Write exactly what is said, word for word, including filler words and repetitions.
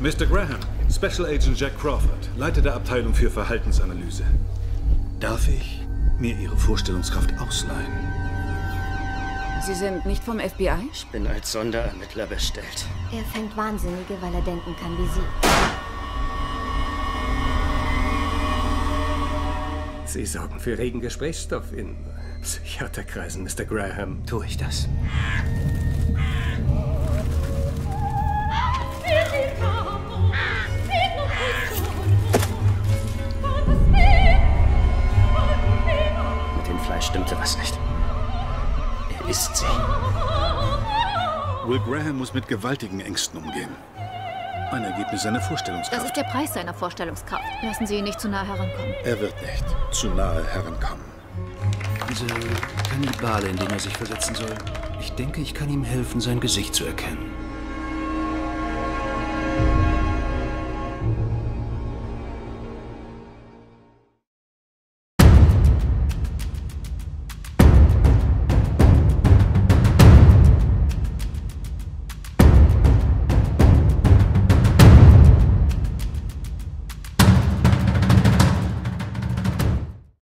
Mister Graham, Special Agent Jack Crawford, Leiter der Abteilung für Verhaltensanalyse. Darf ich mir Ihre Vorstellungskraft ausleihen? Sie sind nicht vom F B I? Ich bin als Sonderermittler bestellt. Er fängt Wahnsinnige, weil er denken kann wie Sie. Sie sorgen für regen Gesprächsstoff in Psychiaterkreisen, Mister Graham. Tue ich das? Mit dem Fleisch stimmte was nicht. Er isst sie. Will Graham muss mit gewaltigen Ängsten umgehen. Ein Ergebnis seiner Vorstellungskraft. Das ist der Preis seiner Vorstellungskraft. Lassen Sie ihn nicht zu nah herankommen. Er wird nicht zu nahe herankommen. Diese Kannibale, in den er sich versetzen soll. Ich denke, ich kann ihm helfen, sein Gesicht zu erkennen.